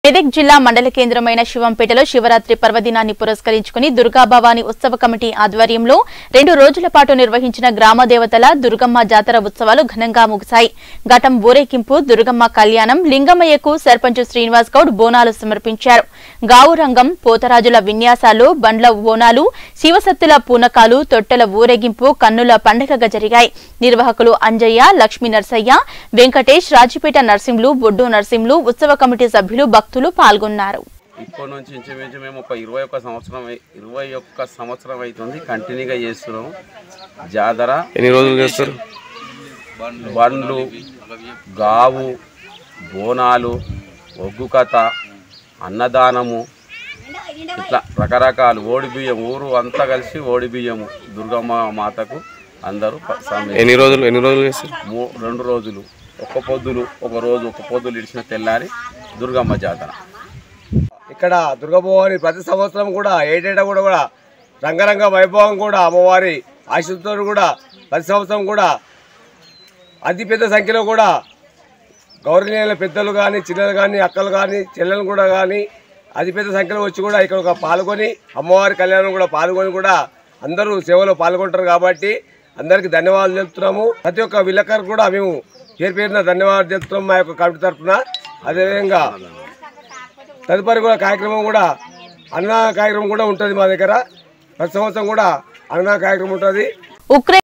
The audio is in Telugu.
మెదక్ జిల్లా మండల కేంద్రమైన శివంపేటలో శివరాత్రి పర్వదినాన్ని పురస్కరించుకుని దుర్గా భవానీ ఉత్సవ కమిటీ ఆధ్వర్యంలో 2 రోజుల పాటు నిర్వహించిన గ్రామ దేవతల దుర్గమ్మ జాతర ఉత్సవాలు ఘనంగా ముగిశాయి. ఘటం ఊరేగింపు, దుర్గమ్మ కళ్యాణం, లింగమయ్యకు సర్పంచ్ శ్రీనివాస్ గౌడ్ బోనాలు సమర్పించారు. గావురంగం, పోతరాజుల విన్యాసాలు, బండ్ల బోనాలు, శివసత్తుల పూనకాలు, తొట్టెల ఊరేగింపు కన్నుల పండుగగా జరిగాయి. నిర్వాహకులు అంజయ్య, లక్ష్మీ నర్సయ్య, వెంకటేష్, రాజపేట నర్సింహులు, బొడ్డు నర్సింహులు, ఉత్సవ కమిటీ సభ్యులు, భక్తులు పాల్గొన్నారు. ఇప్పటి నుంచి ఇంచుమించు మేము ఒక 21 సంవత్సరం అవుతుంది కంటిన్యూగా చేస్తున్నాం. జాతర ఎన్ని రోజులు చేస్తారు? బండ్లు, గావు, బోనాలు, ఒగ్గు కథ, అన్నదానము, ఇట్లా రకరకాలు ఓడి బియ్యం, ఊరు అంతా కలిసి ఓడి బియ్యము దుర్గమ్మ మాతకు అందరూ. ఎన్ని రోజులు చేస్తారు? 2 రోజులు. ఒక పొద్దులు ఇడిచిన తెల్లారి దుర్గమ్మ జాతర. ఇక్కడ దుర్గమ్మవారి ప్రతి సంవత్సరం కూడా ఏటేటా కూడా రంగరంగ వైభవం కూడా అమ్మవారి ఆశీస్సుతో కూడా ప్రతి సంవత్సరం కూడా అతిపెద్ద సంఖ్యలో కూడా గౌరవనీయుల పెద్దలు కానీ, చిన్నలు కానీ, అక్కలు కానీ, చెల్లెలు కూడా కానీ అతిపెద్ద సంఖ్యలో వచ్చి కూడా ఇక్కడ పాల్గొని అమ్మవారి కళ్యాణం కూడా పాల్గొని కూడా అందరూ సేవలో పాల్గొంటారు. కాబట్టి అందరికీ ధన్యవాదాలు తెలుపుతున్నాము. ప్రతి ఒక్క విలేకరు కూడా మేము పేరున ధన్యవాదాలు తెలుపుతున్నాము మా యొక్క కమిటీ తరఫున. అదేవిధంగా తదుపరి కూడా కార్యక్రమం కూడా అన్నదాన కార్యక్రమం కూడా ఉంటుంది మా దగ్గర. ప్రతి సంవత్సరం కూడా అన్నదాన కార్యక్రమం ఉంటుంది.